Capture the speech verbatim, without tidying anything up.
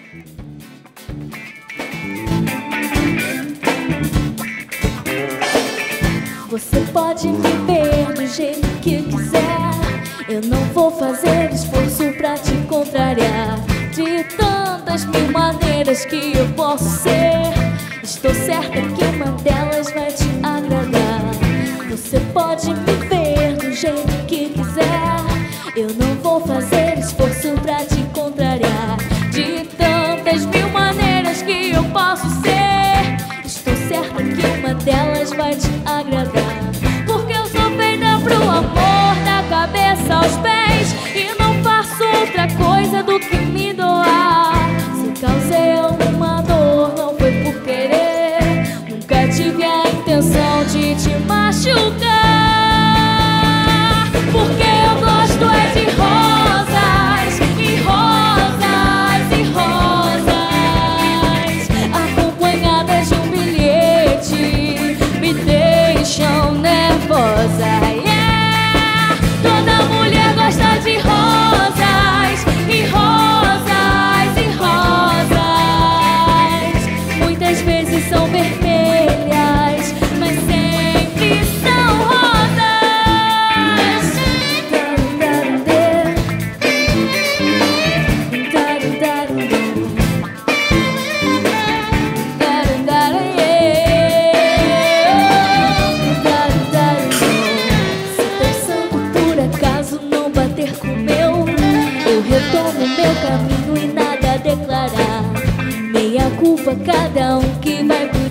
Você pode me ver do jeito que quiser, eu não vou fazer esforço pra te contrariar. De tantas mil maneiras que eu posso ser, estou certa que uma delas vai te agradar. Você pode me ver do jeito que quiser, eu não vou fazer esforço pra te contrariar. De tantas mil maneiras que eu posso ser, estou certa que uma delas vai te agradar. Porque eu sou feita pro amor, da cabeça aos pés, e não faço outra coisa do que me doar. Se causei alguma dor, não foi por querer, nunca tive a intenção de te machucar. Porque eu gosto é de rosas, e rosas, e rosas, acompanhadas de um bilhete, me deixam nervosa. Yeah! Toda mulher gosta de rosas, e rosas, e rosas. Muitas vezes são vermelhas, mas sempre são rosas. Retomo meu caminho e nada a declarar. Meia culpa cada um que vai por